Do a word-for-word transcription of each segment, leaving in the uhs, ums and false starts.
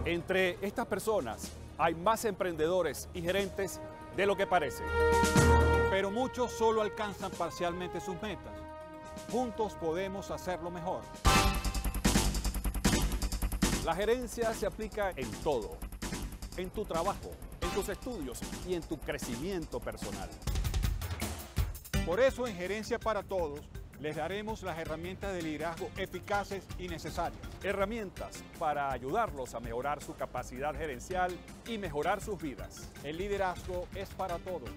Entre estas personas hay más emprendedores y gerentes de lo que parece. Pero muchos solo alcanzan parcialmente sus metas. Juntos podemos hacerlo mejor. La gerencia se aplica en todo, en tu trabajo, en tus estudios y en tu crecimiento personal. Por eso en Gerencia para Todos les daremos las herramientas de liderazgo eficaces y necesarias. Herramientas para ayudarlos a mejorar su capacidad gerencial y mejorar sus vidas. El liderazgo es para todos.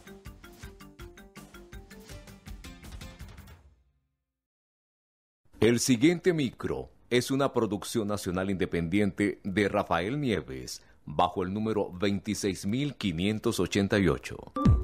El siguiente micro es una producción nacional independiente de Rafael Nieves, bajo el número veintiséis mil quinientos ochenta y ocho.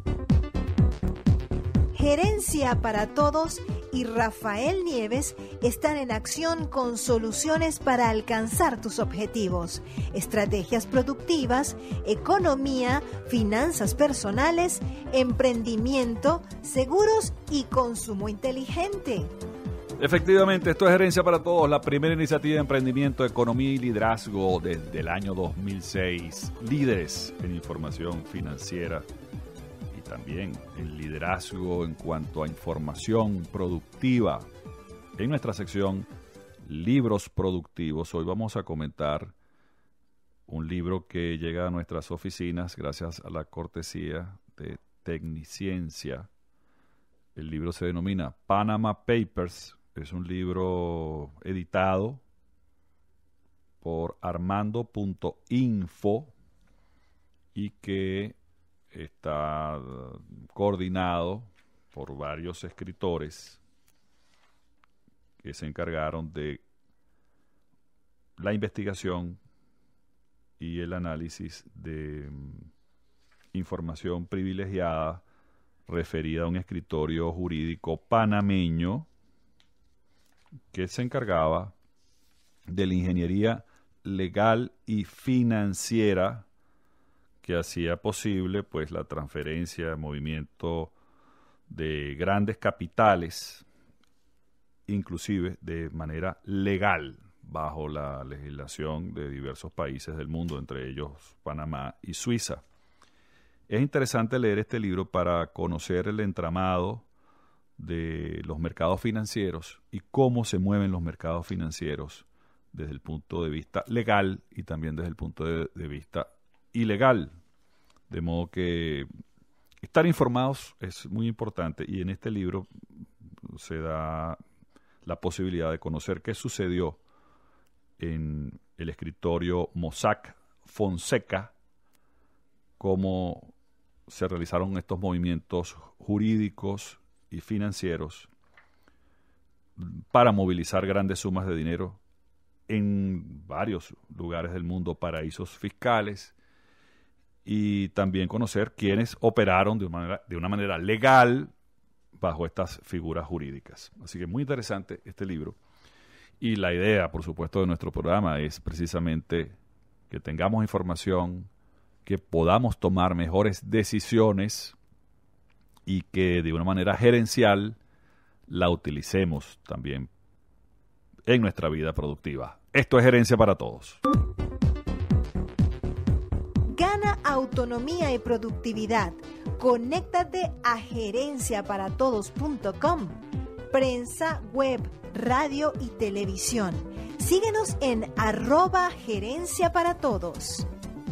Gerencia para Todos y Rafael Nieves están en acción con soluciones para alcanzar tus objetivos, estrategias productivas, economía, finanzas personales, emprendimiento, seguros y consumo inteligente. Efectivamente, esto es Gerencia para Todos, la primera iniciativa de emprendimiento, economía y liderazgo desde el año dos mil seis. Líderes en información financiera y también en liderazgo en cuanto a información productiva. En nuestra sección Libros Productivos, hoy vamos a comentar un libro que llega a nuestras oficinas gracias a la cortesía de Tecniciencia. El libro se denomina Panama Papers. Es un libro editado por armando punto info y que está coordinado por varios escritores que se encargaron de la investigación y el análisis de información privilegiada referida a un escritorio jurídico panameño que se encargaba de la ingeniería legal y financiera que hacía posible pues la transferencia, movimiento de grandes capitales, inclusive de manera legal, bajo la legislación de diversos países del mundo, entre ellos Panamá y Suiza. Es interesante leer este libro para conocer el entramado de los mercados financieros y cómo se mueven los mercados financieros desde el punto de vista legal y también desde el punto de, de vista ilegal. De modo que estar informados es muy importante y en este libro se da la posibilidad de conocer qué sucedió en el escritorio Mossack Fonseca, cómo se realizaron estos movimientos jurídicos y financieros para movilizar grandes sumas de dinero en varios lugares del mundo, paraísos fiscales, y también conocer quiénes operaron de una manera, de una manera legal bajo estas figuras jurídicas. Así que muy interesante este libro. Y la idea, por supuesto, de nuestro programa es precisamente que tengamos información, que podamos tomar mejores decisiones y que de una manera gerencial la utilicemos también en nuestra vida productiva. Esto es Gerencia para Todos. Gana autonomía y productividad. Conéctate a gerencia para todos punto com. Prensa, web, radio y televisión. Síguenos en arroba gerencia para todos.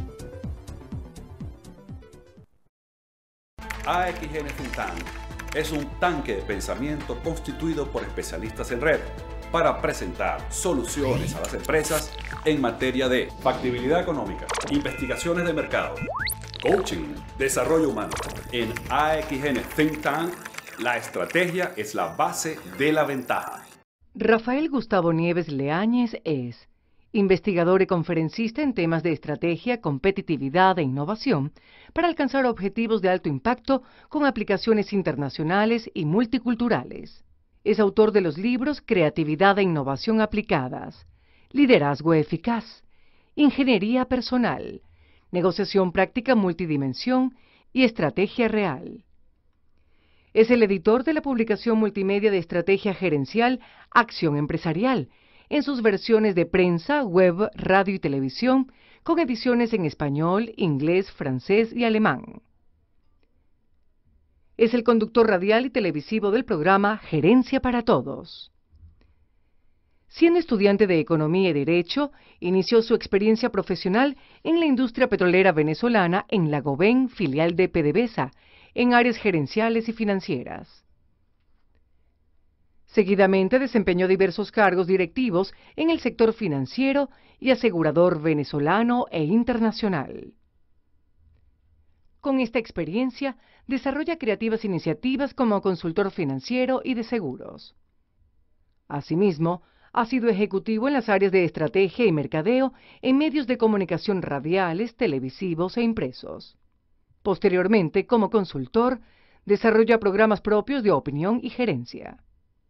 A X N Think Tank es un tanque de pensamiento constituido por especialistas en red para presentar soluciones a las empresas en materia de factibilidad económica, investigaciones de mercado, coaching, desarrollo humano. En A X N Think Tank, la estrategia es la base de la ventaja. Rafael Gustavo Nieves Leáñez es investigador y conferencista en temas de estrategia, competitividad e innovación para alcanzar objetivos de alto impacto con aplicaciones internacionales y multiculturales. Es autor de los libros Creatividad e Innovación Aplicadas, Liderazgo Eficaz, Ingeniería Personal, Negociación Práctica Multidimensión y Estrategia Real. Es el editor de la publicación multimedia de estrategia gerencial Acción Empresarial, en sus versiones de prensa, web, radio y televisión, con ediciones en español, inglés, francés y alemán. Es el conductor radial y televisivo del programa Gerencia para Todos. Siendo estudiante de Economía y Derecho, inició su experiencia profesional en la industria petrolera venezolana en la Goben, filial de PDVSA, en áreas gerenciales y financieras. Seguidamente desempeñó diversos cargos directivos en el sector financiero y asegurador venezolano e internacional. Con esta experiencia, desarrolla creativas iniciativas como consultor financiero y de seguros. Asimismo, ha sido ejecutivo en las áreas de estrategia y mercadeo en medios de comunicación radiales, televisivos e impresos. Posteriormente, como consultor, desarrolla programas propios de opinión y gerencia.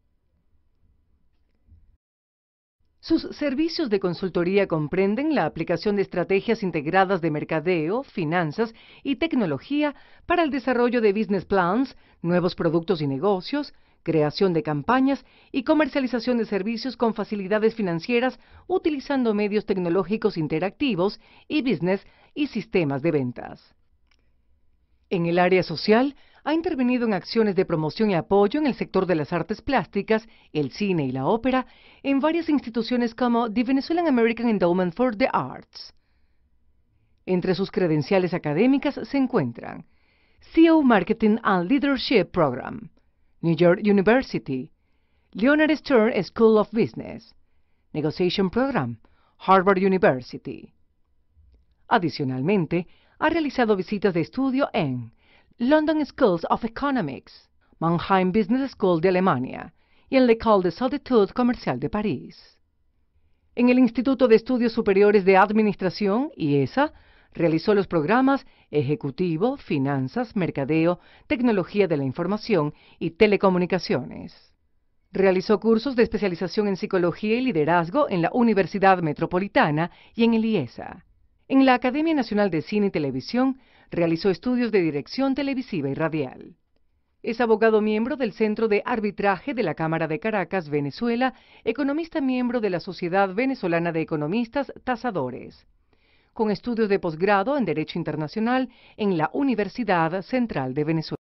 Sus servicios de consultoría comprenden la aplicación de estrategias integradas de mercadeo, finanzas y tecnología para el desarrollo de business plans, nuevos productos y negocios, creación de campañas y comercialización de servicios con facilidades financieras utilizando medios tecnológicos interactivos y business y sistemas de ventas. En el área social, ha intervenido en acciones de promoción y apoyo en el sector de las artes plásticas, el cine y la ópera, en varias instituciones como The Venezuelan American Endowment for the Arts. Entre sus credenciales académicas se encuentran C E O Marketing and Leadership Program, New York University, Leonard Stern School of Business, Negotiation Program, Harvard University. Adicionalmente, ha realizado visitas de estudio en London Schools of Economics, Mannheim Business School de Alemania y en l'École des Hautes Comercial de París. En el Instituto de Estudios Superiores de Administración, I E S A, realizó los programas Ejecutivo, Finanzas, Mercadeo, Tecnología de la Información y Telecomunicaciones. Realizó cursos de especialización en Psicología y Liderazgo en la Universidad Metropolitana y en el I E S A. En la Academia Nacional de Cine y Televisión, realizó estudios de dirección televisiva y radial. Es abogado miembro del Centro de Arbitraje de la Cámara de Caracas, Venezuela, economista miembro de la Sociedad Venezolana de Economistas Tasadores, con estudios de posgrado en Derecho Internacional en la Universidad Central de Venezuela.